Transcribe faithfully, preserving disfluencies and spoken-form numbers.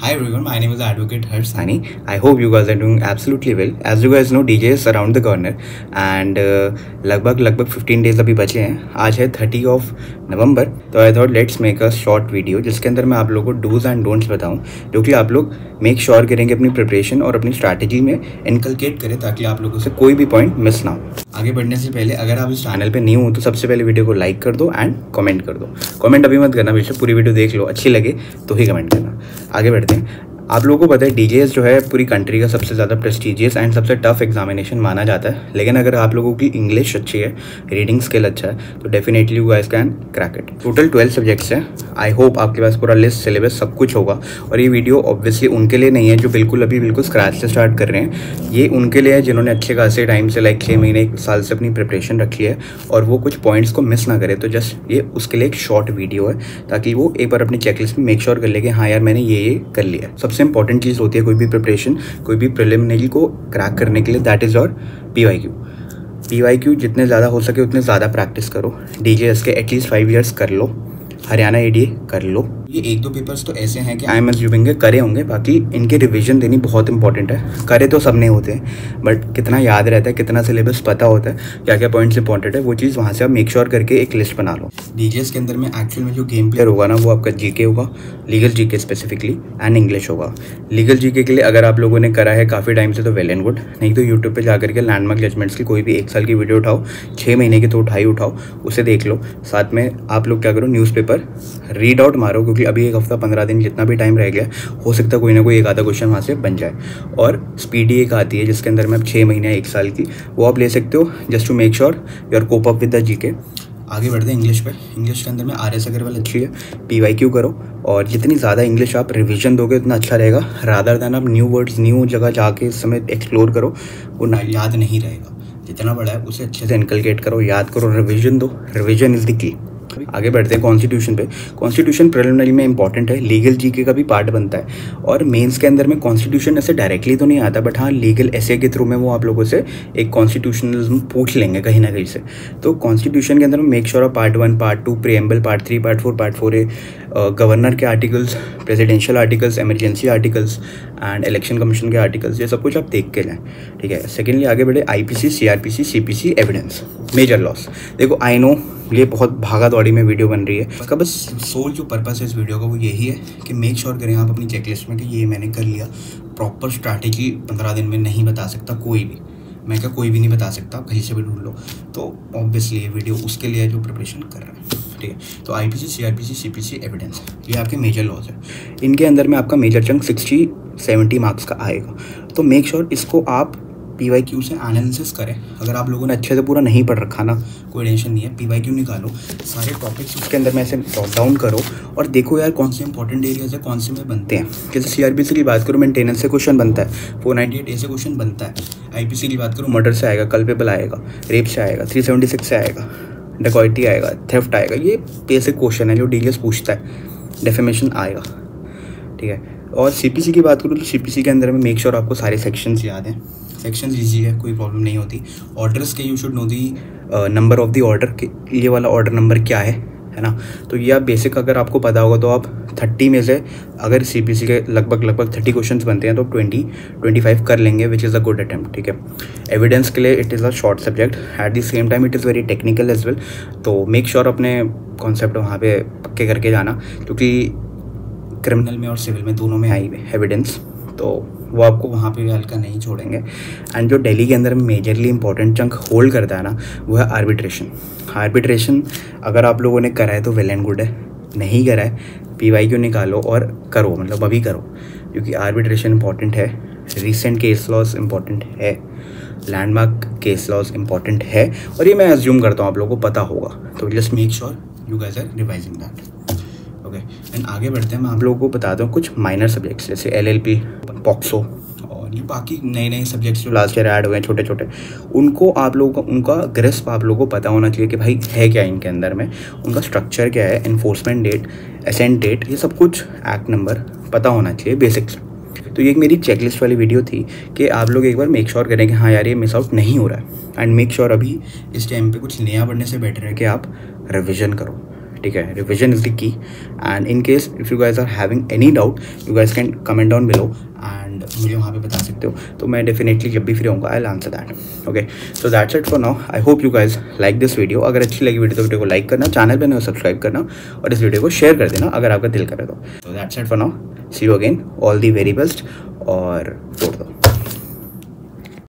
Hi everyone, my name is Advocate Harsh Sani. I hope you guys are doing absolutely well. As you guys know, D J is around the corner and uh, लगभग लगभग fifteen days अभी बचे हैं. आज है thirty of November. तो I thought let's make a short video जिसके अंदर मैं आप लोगों को डूज एंड डोंट्स बताऊं, जो कि आप लोग मेक श्योर करेंगे अपनी प्रिपरेशन और अपनी स्ट्रैटेजी में इनकलकेट करें ताकि आप लोगों से कोई भी पॉइंट मिस ना हो. आगे बढ़ने से पहले अगर आप इस चैनल पे न्यू हो तो सबसे पहले वीडियो को लाइक कर दो एंड कमेंट कर दो. कमेंट अभी मत करना, बेशक पूरी वीडियो देख लो, अच्छी लगे तो ही कमेंट करना. आगे बढ़ते हैं. आप लोगों को पता है डीजेएस जो है पूरी कंट्री का सबसे ज़्यादा प्रेस्टिजियस एंड सबसे टफ एग्जामिनेशन माना जाता है. लेकिन अगर आप लोगों की इंग्लिश अच्छी है, रीडिंग स्किल अच्छा है, तो definitely you guys can crack it. Total twelve subjects हैं. आई होप आपके पास पूरा लिस्ट, सिलेबस सब कुछ होगा. और ये वीडियो ऑब्वियसली उनके लिए नहीं है जो बिल्कुल अभी बिल्कुल स्क्रैच से स्टार्ट कर रहे हैं. ये उनके लिए है जिन्होंने अच्छे खासे टाइम से लाइक छः महीने एक साल से अपनी प्रिपरेशन रखी है और वो कुछ पॉइंट्स को मिस ना करे. तो जस्ट ये उसके लिए एक शॉर्ट वीडियो है ताकि वो एक बार अपनी चेकलिस्ट में मेक श्योर कर ले कि हाँ यार मैंने ये ये कर लिया. सबसे इंपॉर्टेंट चीज़ होती है कोई भी प्रिपरेशन, कोई भी प्रिलिमिनरी को क्रैक करने के लिए, that is your P Y Q. P Y Q जितने ज़्यादा हो सके उतने ज़्यादा प्रैक्टिस करो. डीजेएस के एटलीस्ट फाइव इयर्स कर लो, हरियाणा एडीए कर लो. ये एक दो पेपर्स तो ऐसे हैं कि आई एम अज्यूमिंग करे होंगे, बाकी इनके रिवीजन देनी बहुत इंपॉर्टेंट है. करे तो सब नहीं होते हैं, बट कितना याद रहता है, कितना सिलेबस पता होता है, क्या क्या पॉइंट्स इंपॉर्टेंट है, वो चीज़ वहाँ से आप मेक श्योर करके एक लिस्ट बना लो. डीजेएस के अंदर में एक्चुअल में जो गेम प्लेयर होगा ना वो आपका जीके होगा, legal GK specifically and English होगा. लीगल जीके के लिए अगर आप लोगों ने करा है काफ़ी टाइम से तो वेल एंड गुड, नहीं तो यूट्यूब पर जाकर के लैंडमार्क जजमेंट्स की कोई भी एक साल की वीडियो उठाओ, छः महीने की तो उठाई उठाओ, उसे देख लो. साथ में आप लोग क्या करो, न्यूज़पेपर रीड आउट मारो, क्योंकि अभी एक हफ्ता पंद्रह दिन जितना भी टाइम रह गया, हो सकता है कोई ना कोई एक आधा क्वेश्चन वहाँ से बन जाए. और स्पीडी एक आती है जिसके अंदर में आप छः महीने एक साल की, वो आप ले सकते हो just to make sure you are cope up with the GK. आगे बढ़ते हैं इंग्लिश पे. इंग्लिश के अंदर में आर एस अग्रवाल अच्छी है, पी वाई क्यू करो, और जितनी ज़्यादा इंग्लिश आप रिवीजन दोगे उतना अच्छा रहेगा. रादर दैन आप न्यू वर्ड्स न्यू जगह जाके इस समय एक्सप्लोर करो, वो ना याद नहीं रहेगा. जितना बड़ा है उसे अच्छे से इनकलकेट करो, याद करो, रिविजन दो. Revision is the key. आगे बढ़ते हैं कॉन्स्टिट्यूशन पे. कॉन्स्टिट्यूशन प्रिलिमिनरी में इंपॉर्टेंट है, लीगल जीके का भी पार्ट बनता है. और मेंस के अंदर में कॉन्स्टिट्यूशन ऐसे डायरेक्टली तो नहीं आता, बट हाँ लीगल एसे के थ्रू में वो आप लोगों से एक कॉन्स्टिट्यूशनलिज्म पूछ लेंगे कहीं ना कहीं से. तो कॉन्स्टिट्यूशन के अंदर में make sure part one, part two, preamble, part three, part four, part four A, governor के articles, presidential articles, emergency articles and election commission के आर्टिकल्स, ये सब कुछ आप देख के जाएँ. ठीक है. सेकेंडली आगे बढ़े IPC, CRPC, CPC, evidence, major laws. देखो आई नो ये बहुत भागा दौड़ी में वीडियो बन रही है, उसका बस सोल जो पर्पस है इस वीडियो का वो यही है कि मेक श्योर करें आप अपनी चेकलिस्ट में कि ये मैंने कर लिया. प्रॉपर स्ट्रैटेजी पंद्रह दिन में नहीं बता सकता कोई भी, मैं क्या कोई भी नहीं बता सकता, कहीं से भी ढूंढ लो. तो ऑब्वियसली ये वीडियो उसके लिए जो प्रिपरेशन कर रहा है. ठीक है. तो आईपीसी, सीआरपीसी, सीपीसी, एविडेंस, ये आपके मेजर लॉज है. इनके अंदर में आपका major chunk sixty seventy marks का आएगा. तो मेक श्योर इसको आप पी वाई क्यू से एनालिसिस करें. अगर आप लोगों ने अच्छे से पूरा नहीं पढ़ रखा ना, कोई टेंशन नहीं है, पी वाई क्यू निकालो, सारे टॉपिक्स उसके अंदर में ऐसे नोट डाउन करो और देखो यार कौन से इंपॉर्टेंट एरियाज है, कौन से में बनते हैं. जैसे सीआरपीसी की बात करो, मेंटेनेंस से क्वेश्चन बनता है, फोर नाइन्टी एट ए से क्वेश्चन बनता है. आईपीसी की बात करो, मर्डर से आएगा, कल्पेबल आएगा, रेप से आएगा, थ्री सेवेंटी सिक्स से आएगा, डकैती आएगा, थेफ्ट आएगा. ये बेसिक क्वेश्चन है जो डीएस पूछता है. डेफेमेशन आएगा. ठीक है. और सीपीसी की बात करूँ तो सीपीसी के अंदर में मेक श्योर आपको सारे सेक्शंस याद हैं. सेक्शंस ईजी है, कोई प्रॉब्लम नहीं होती. ऑर्डर्स के you should know the number of the order, के ये वाला ऑर्डर नंबर क्या है, है ना. तो ये आप बेसिक अगर आपको पता होगा तो आप थर्टी में से अगर सीपीसी के लगभग लगभग थर्टी क्वेश्चंस बनते हैं तो आप ट्वेंटी ट्वेंटी फाइव कर लेंगे, which is a good attempt. ठीक है. एविडेंस के लिए it is a short subject, at the same time it is very technical as well. तो मेक श्योर अपने कॉन्सेप्ट वहाँ पे पक्के करके जाना, क्योंकि क्रिमिनल में और सिविल में दोनों में आई एविडेंस, तो वो आपको वहाँ पे भी हल्का नहीं छोड़ेंगे. एंड जो दिल्ली के अंदर मेजरली इंपॉर्टेंट चंक होल्ड करता है ना, वो है आर्बिट्रेशन. आर्बिट्रेशन अगर आप लोगों ने करा है तो वेल एंड गुड है, नहीं करा है पी वाई क्यू निकालो और करो, मतलब अभी करो, क्योंकि आर्बिट्रेशन इंपॉर्टेंट है. रिसेंट केस लॉस इंपॉर्टेंट है, लैंडमार्क केस लॉस इंपॉर्टेंट है, और ये मैं अज्यूम करता हूँ आप लोगों को पता होगा. तो just make sure you guys are revising that. Okay. And आगे बढ़ते हैं. मैं आप लोगों को बताता हूँ कुछ माइनर सब्जेक्ट्स जैसे एलएलपी, पॉक्सो और ये बाकी नए नए सब्जेक्ट्स जो लास्ट ईयर ऐड हुए हैं छोटे छोटे, उनको आप लोगों को उनका ग्रिस्प आप लोगों को पता होना चाहिए कि भाई है क्या इनके अंदर में, उनका स्ट्रक्चर क्या है, इन्फोर्समेंट डेट, असेंट डेट, ये सब कुछ एक्ट नंबर पता होना चाहिए बेसिक्स. तो ये एक मेरी चेकलिस्ट वाली वीडियो थी कि आप लोग एक बार मेक श्योर करें कि हाँ यार ये मिस आउट नहीं हो रहा है. एंड मेक श्योर अभी इस टाइम पे कुछ नया पढ़ने से बेटर है कि आप रिविजन करो. ठीक है, revision is the key. And in case if you guys are having any doubt you guys can comment down below and मुझे वहाँ पे बता सकते हो, तो मैं डेफिनेटली जब भी फ्री होऊंगा I will answer that. Okay, so that's it for now. I hope you guys like this video. अगर अच्छी लगी वीडियो तो वीडियो को लाइक करना, चैनल पे नए सब्सक्राइब करना और इस वीडियो को शेयर कर देना अगर आपका दिल करे तो। That's it for now, see you again, all the very best और छोड़ दो।